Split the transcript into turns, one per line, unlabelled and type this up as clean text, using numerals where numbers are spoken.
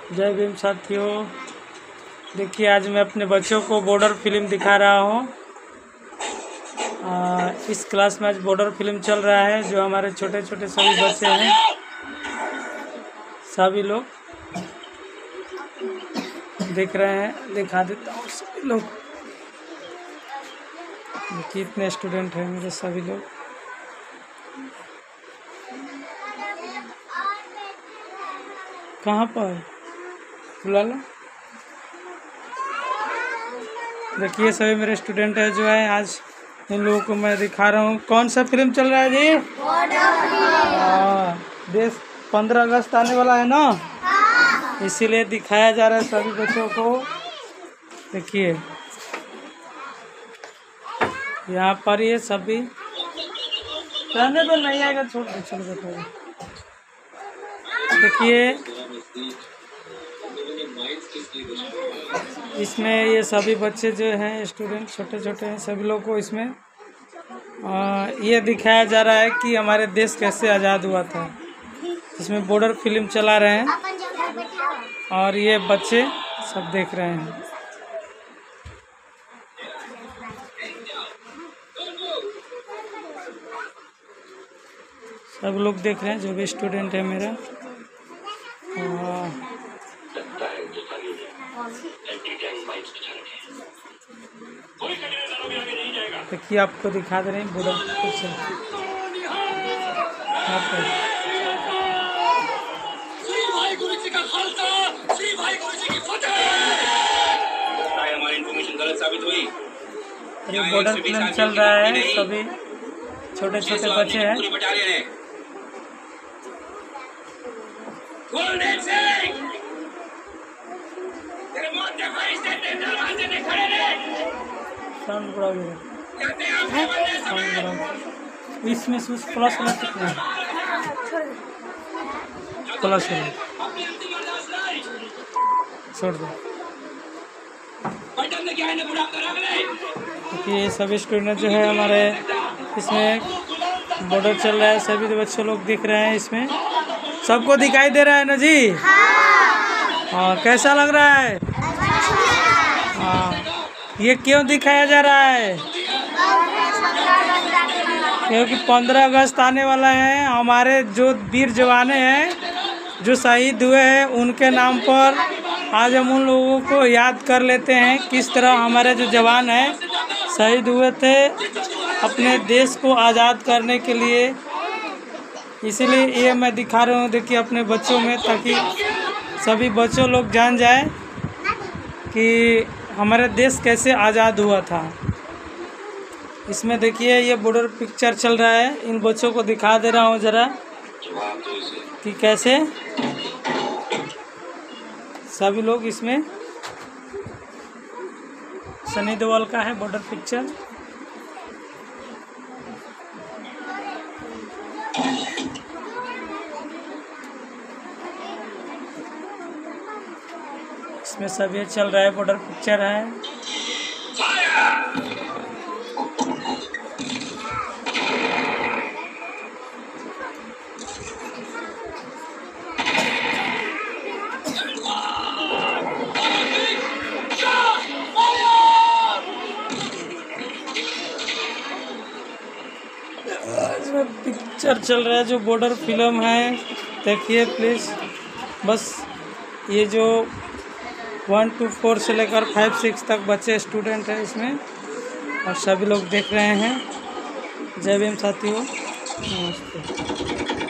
जय भीम साथियों। देखिए आज मैं अपने बच्चों को बॉर्डर फिल्म दिखा रहा हूँ। इस क्लास में आज बॉर्डर फिल्म चल रहा है। जो हमारे छोटे छोटे सभी बच्चे हैं, सभी लोग देख रहे हैं। दिखा देता हूँ सभी लोग, कितने स्टूडेंट हैं मेरे सभी लोग। कहाँ पर बुला लो। देखिए सभी मेरे स्टूडेंट है जो है, आज इन लोगों को मैं दिखा रहा हूँ। कौन सा फिल्म चल रहा है जी? देश 15 अगस्त आने वाला है ना, इसीलिए दिखाया जा रहा है सभी बच्चों को। देखिए यहाँ पर ये सभी रहने तो नहीं आएगा, छोड़ दो, चलो बैठो। देखिए इसमें ये सभी बच्चे जो हैं, स्टूडेंट छोटे छोटे हैं, सभी लोग को इसमें ये दिखाया जा रहा है कि हमारे देश कैसे आज़ाद हुआ था। इसमें बॉर्डर फिल्म चला रहे हैं और ये बच्चे सब देख रहे हैं। सब लोग देख रहे हैं जो भी स्टूडेंट है मेरा। देखिए आपको दिखा दे रहे हैं बॉर्डर फिल्म। ये बॉर्डर फिल्म चल रहा है, सभी छोटे छोटे बच्चे हैं। साउंड बढ़ा दो। इसमें प्लस कितना प्लस है, छोड़ दो। क्योंकि ये सभी स्टूडेंट जो है हमारे, इसमें बॉर्डर चल रहा है, सभी बच्चे लोग दिख रहे हैं। इसमें सबको दिखाई दे रहा है ना जी? हाँ, कैसा लग रहा है? हाँ, ये क्यों दिखाया जा रहा है? क्योंकि 15 अगस्त आने वाला है। हमारे जो वीर जवान हैं, जो शहीद हुए हैं, उनके नाम पर आज हम उन लोगों को याद कर लेते हैं किस तरह हमारे जो जवान हैं शहीद हुए थे अपने देश को आज़ाद करने के लिए। इसीलिए ये मैं दिखा रहा हूँ, देखिए अपने बच्चों में, ताकि सभी बच्चों लोग जान जाए कि हमारा देश कैसे आज़ाद हुआ था। इसमें देखिए ये बॉर्डर पिक्चर चल रहा है। इन बच्चों को दिखा दे रहा हूँ ज़रा कि कैसे सभी लोग इसमें। सनी देओल का है बॉर्डर पिक्चर। इसमें सब ये चल रहा है, बॉर्डर पिक्चर है। इसमें पिक्चर चल रहा है जो बॉर्डर फिल्म है। देखिए प्लीज़, बस ये जो 1 to 4 से लेकर 5, 6 तक बच्चे स्टूडेंट हैं इसमें, और सभी लोग देख रहे हैं। जय भीम साथियों, नमस्ते।